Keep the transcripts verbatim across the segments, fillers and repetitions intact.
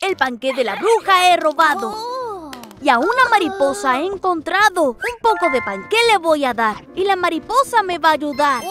El panqué de la bruja he robado. Y a una mariposa he encontrado. Un poco de panqué le voy a dar. Y la mariposa me va a ayudar.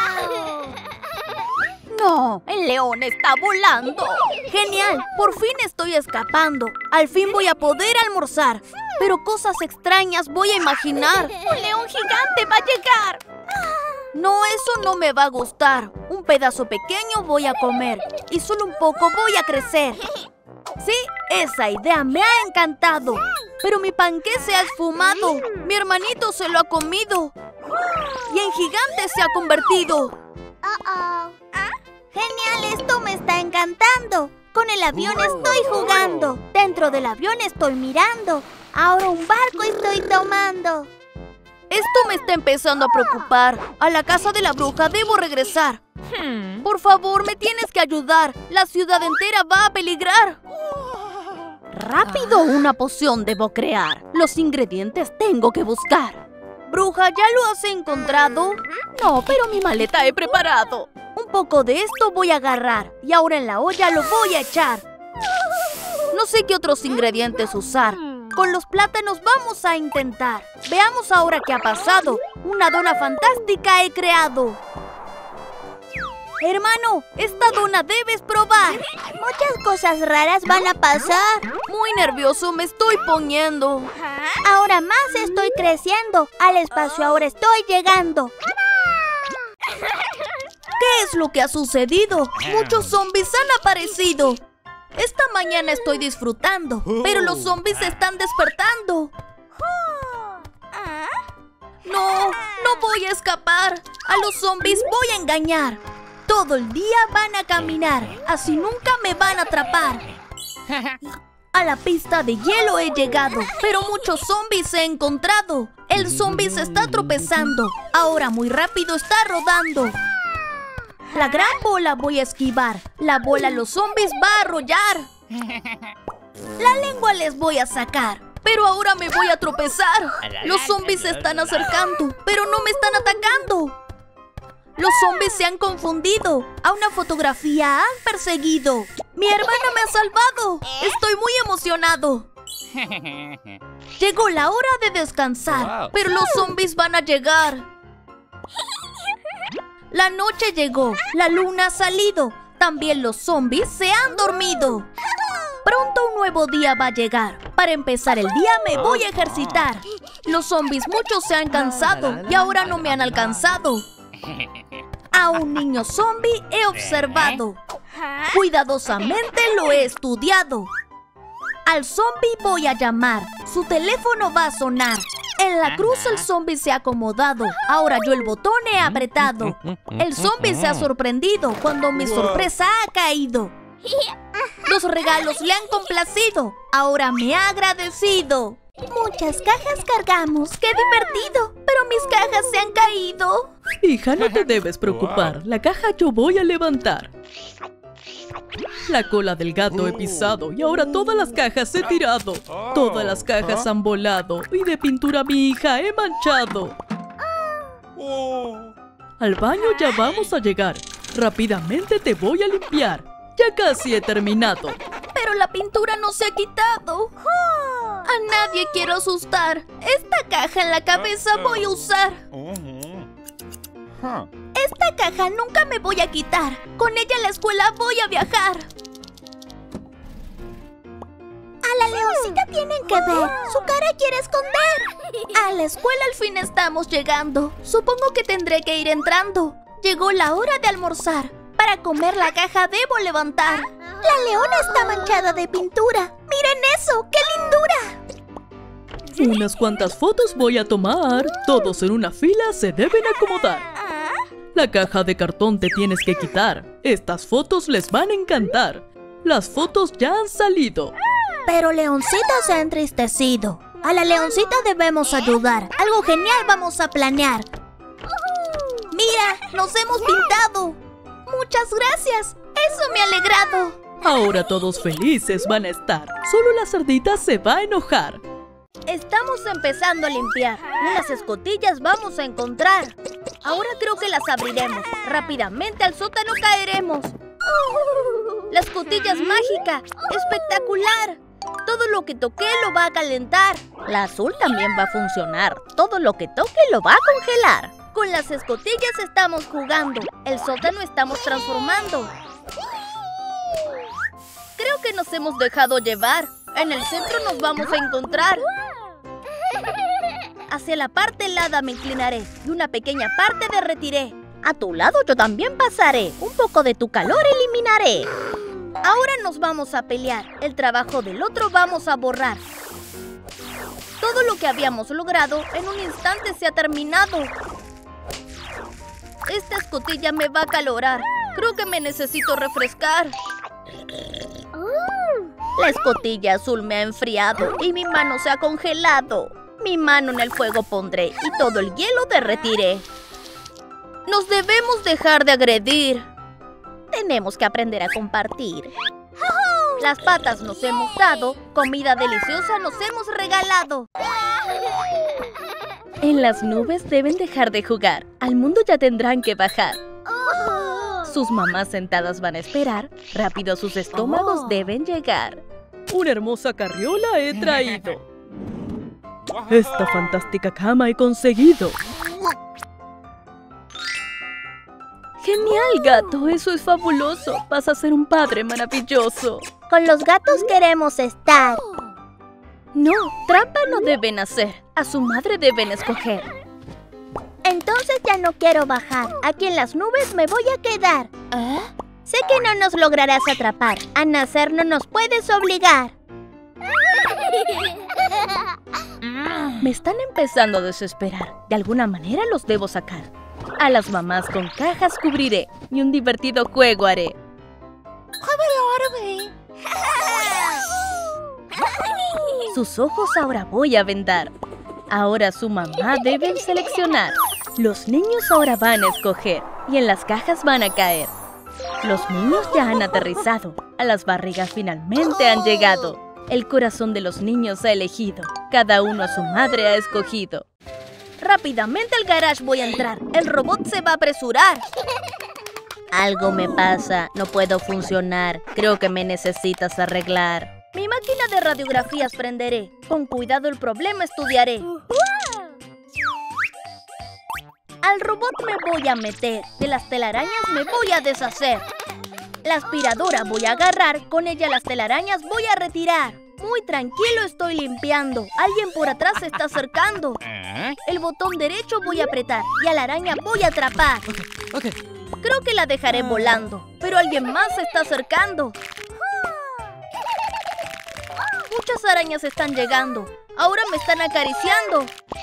¡No! ¡El león está volando! ¡Genial! Por fin estoy escapando. Al fin voy a poder almorzar. Pero cosas extrañas voy a imaginar. ¡Un león gigante va a llegar! No, eso no me va a gustar. Un pedazo pequeño voy a comer. Y solo un poco voy a crecer. Sí, esa idea me ha encantado. Pero mi panqué se ha esfumado. Mi hermanito se lo ha comido. Y en gigante se ha convertido. Uh-oh. Genial, esto me está encantando. Con el avión estoy jugando. Dentro del avión estoy mirando. Ahora un barco estoy tomando. Esto me está empezando a preocupar. A la casa de la bruja debo regresar. Por favor, me tienes que ayudar. La ciudad entera va a peligrar. Rápido, una poción debo crear. Los ingredientes tengo que buscar. Bruja, ¿ya lo has encontrado? No, pero mi maleta he preparado. Un poco de esto voy a agarrar. Y ahora en la olla lo voy a echar. No sé qué otros ingredientes usar. Con los plátanos vamos a intentar. Veamos ahora qué ha pasado. Una dona fantástica he creado. Hermano, esta dona debes probar. Muchas cosas raras van a pasar. Muy nervioso me estoy poniendo. Ahora más estoy creciendo. Al espacio ahora estoy llegando. ¿Qué es lo que ha sucedido? Muchos zombies han aparecido. Esta mañana estoy disfrutando, pero los zombies se están despertando. No, no voy a escapar. A los zombies voy a engañar. Todo el día van a caminar, así nunca me van a atrapar. A la pista de hielo he llegado, pero muchos zombies he encontrado. El zombie se está tropezando, ahora muy rápido está rodando. La gran bola voy a esquivar, la bola a los zombies va a arrollar. La lengua les voy a sacar, pero ahora me voy a tropezar. Los zombies se están acercando, pero no me están atacando. Los zombies se han confundido. A una fotografía han perseguido. Mi hermana me ha salvado. Estoy muy emocionado. Llegó la hora de descansar, pero los zombies van a llegar. La noche llegó, la luna ha salido. También los zombies se han dormido. Pronto un nuevo día va a llegar. Para empezar el día me voy a ejercitar. Los zombies muchos se han cansado y ahora no me han alcanzado. A un niño zombie he observado. Cuidadosamente lo he estudiado. Al zombie voy a llamar. Su teléfono va a sonar. En la cruz el zombie se ha acomodado. Ahora yo el botón he apretado. El zombie se ha sorprendido cuando mi sorpresa ha caído. Los regalos le han complacido. Ahora me ha agradecido. Muchas cajas cargamos. ¡Qué divertido! Pero mis cajas se han caído. Hija, no te debes preocupar. La caja yo voy a levantar. La cola del gato he pisado y ahora todas las cajas he tirado. Todas las cajas han volado y de pintura mi hija he manchado. Al baño ya vamos a llegar. Rápidamente te voy a limpiar. Ya casi he terminado. Pero la pintura no se ha quitado. A nadie quiero asustar. Esta caja en la cabeza voy a usar. Esta caja nunca me voy a quitar. Con ella a la escuela voy a viajar. A la leoncita tienen que ver. Su cara quiere esconder. A la escuela al fin estamos llegando. Supongo que tendré que ir entrando. Llegó la hora de almorzar. Para comer la caja debo levantar. La leona está manchada de pintura. ¡Miren eso! ¡Qué lindura! Unas cuantas fotos voy a tomar. Todos en una fila se deben acomodar. La caja de cartón te tienes que quitar. Estas fotos les van a encantar. Las fotos ya han salido. Pero Leoncita se ha entristecido. A la leoncita debemos ayudar. Algo genial vamos a planear. ¡Mira! ¡Nos hemos pintado! ¡Muchas gracias! ¡Eso me ha alegrado! Ahora todos felices van a estar. Solo la cerdita se va a enojar. Estamos empezando a limpiar. Unas escotillas vamos a encontrar. Ahora creo que las abriremos. Rápidamente al sótano caeremos. ¡La escotilla es mágica! ¡Espectacular! lo que toque lo va a calentar. La azul también va a funcionar. Todo lo que toque lo va a congelar. Con las escotillas estamos jugando. El sótano estamos transformando. Creo que nos hemos dejado llevar. En el centro nos vamos a encontrar. Hacia la parte helada me inclinaré y una pequeña parte derretiré. A tu lado yo también pasaré. Un poco de tu calor eliminaré. Ahora nos vamos a pelear. El trabajo del otro vamos a borrar. Todo lo que habíamos logrado en un instante se ha terminado. Esta escotilla me va a acalorar. Creo que me necesito refrescar. La escotilla azul me ha enfriado y mi mano se ha congelado. Mi mano en el fuego pondré y todo el hielo derretiré. Nos debemos dejar de agredir. Tenemos que aprender a compartir. Las patas nos hemos dado, comida deliciosa nos hemos regalado. En las nubes deben dejar de jugar. Al mundo ya tendrán que bajar. Sus mamás sentadas van a esperar. Rápido sus estómagos deben llegar. Una hermosa carriola he traído. Esta fantástica cama he conseguido. ¡Genial, gato! Eso es fabuloso. Vas a ser un padre maravilloso. Con los gatos queremos estar. No, trampa no deben hacer. A su madre deben escoger. Entonces ya no quiero bajar. Aquí en las nubes me voy a quedar. ¿Eh? Sé que no nos lograrás atrapar. A nacer no nos puedes obligar. Me están empezando a desesperar. De alguna manera los debo sacar. A las mamás con cajas cubriré y un divertido juego haré. Sus ojos ahora voy a vendar. Ahora su mamá deben seleccionar. Los niños ahora van a escoger y en las cajas van a caer. Los niños ya han aterrizado. A las barrigas finalmente han llegado. El corazón de los niños ha elegido. Cada uno a su madre ha escogido. Rápidamente al garage voy a entrar. El robot se va a apresurar. Algo me pasa. No puedo funcionar. Creo que me necesitas arreglar. Mi máquina de radiografías prenderé. Con cuidado el problema estudiaré. Al robot me voy a meter. De las telarañas me voy a deshacer. La aspiradora voy a agarrar. Con ella las telarañas voy a retirar. Muy tranquilo estoy limpiando. Alguien por atrás se está acercando. El botón derecho voy a apretar y a la araña voy a atrapar. Okay, okay. Creo que la dejaré volando, pero alguien más se está acercando. Muchas arañas están llegando. Ahora me están acariciando.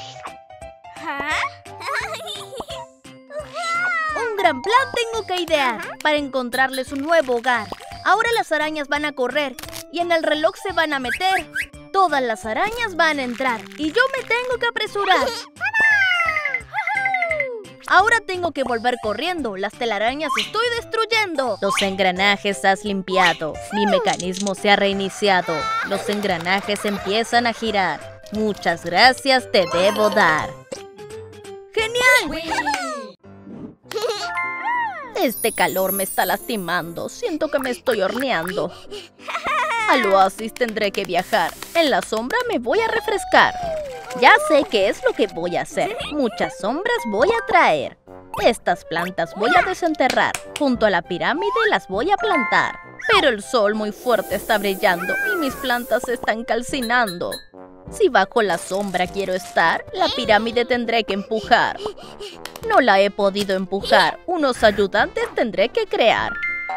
Un gran plan tengo que idear para encontrarles un nuevo hogar. Ahora las arañas van a correr y en el reloj se van a meter. Todas las arañas van a entrar y yo me tengo que apresurar. Ahora tengo que volver corriendo. Las telarañas estoy destruyendo. Los engranajes has limpiado. Mi mecanismo se ha reiniciado. Los engranajes empiezan a girar. Muchas gracias te debo dar. ¡Genial! Este calor me está lastimando. Siento que me estoy horneando. Al oasis tendré que viajar. En la sombra me voy a refrescar. Ya sé qué es lo que voy a hacer. Muchas sombras voy a traer. Estas plantas voy a desenterrar. Junto a la pirámide las voy a plantar. Pero el sol muy fuerte está brillando y mis plantas se están calcinando. Si bajo la sombra quiero estar, la pirámide tendré que empujar. No la he podido empujar. Unos ayudantes tendré que crear.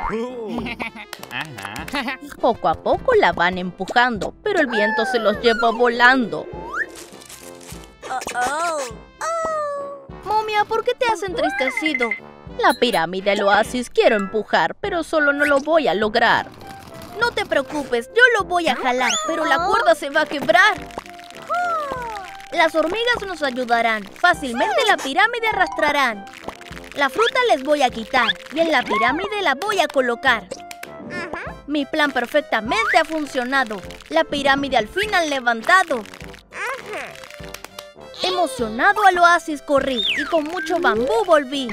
Poco a poco la van empujando, pero el viento se los lleva volando. Momia, ¿por qué te has entristecido? La pirámide del oasis quiero empujar, pero solo no lo voy a lograr. No te preocupes, yo lo voy a jalar, pero la cuerda se va a quebrar. Las hormigas nos ayudarán. Fácilmente la pirámide arrastrarán. La fruta les voy a quitar y en la pirámide la voy a colocar. Mi plan perfectamente ha funcionado. La pirámide al fin han levantado. Emocionado al oasis corrí y con mucho bambú volví.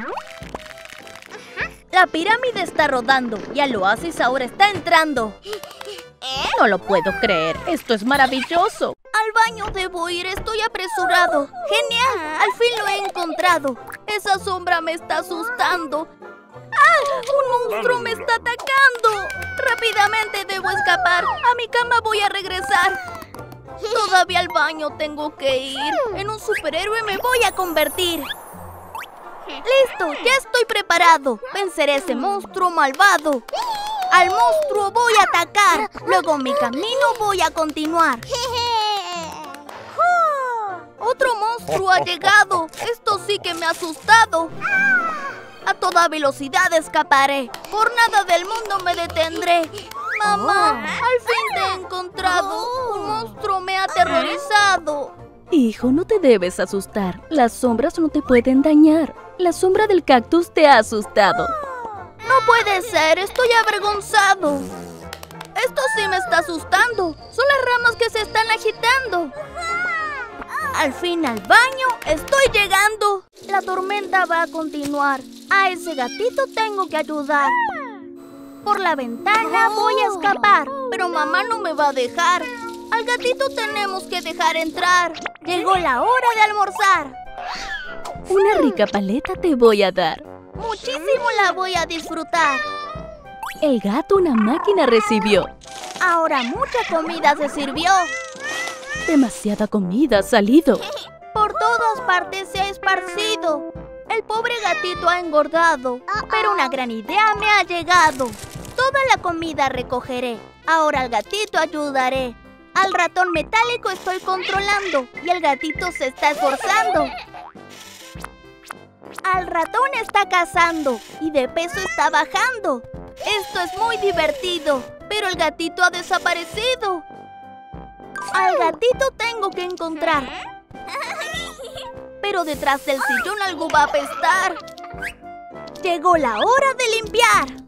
La pirámide está rodando y al oasis ahora está entrando. No lo puedo creer. Esto es maravilloso. Al baño debo ir, estoy apresurado. ¡Genial! Al fin lo he encontrado. Esa sombra me está asustando. ¡Ah! ¡Un monstruo me está atacando! Rápidamente debo escapar. A mi cama voy a regresar. Todavía al baño tengo que ir. En un superhéroe me voy a convertir. ¡Listo! ¡Ya estoy preparado! Venceré a ese monstruo malvado. Al monstruo voy a atacar. Luego mi camino voy a continuar. ¡Otro monstruo ha llegado! Esto sí que me ha asustado. A toda velocidad escaparé. Por nada del mundo me detendré. Mamá, al fin te he encontrado. Un monstruo me ha aterrorizado. Hijo, no te debes asustar. Las sombras no te pueden dañar. La sombra del cactus te ha asustado. No puede ser, estoy avergonzado. Esto sí me está asustando. Son las ramas que se están agitando. Al fin al baño estoy llegando. La tormenta va a continuar. A ese gatito tengo que ayudar. Por la ventana voy a escapar, pero mamá no me va a dejar. Al gatito tenemos que dejar entrar. Llegó la hora de almorzar. Una rica paleta te voy a dar. Muchísimo la voy a disfrutar. El gato una máquina recibió. Ahora mucha comida se sirvió. Demasiada comida ha salido. Por todas partes se ha esparcido. El pobre gatito ha engordado. Pero una gran idea me ha llegado. Toda la comida recogeré. Ahora al gatito ayudaré. Al ratón metálico estoy controlando. Y el gatito se está esforzando. Al ratón está cazando. Y de peso está bajando. Esto es muy divertido. Pero el gatito ha desaparecido. Al gatito tengo que encontrar. Pero detrás del sillón algo va a apestar. Llegó la hora de limpiar.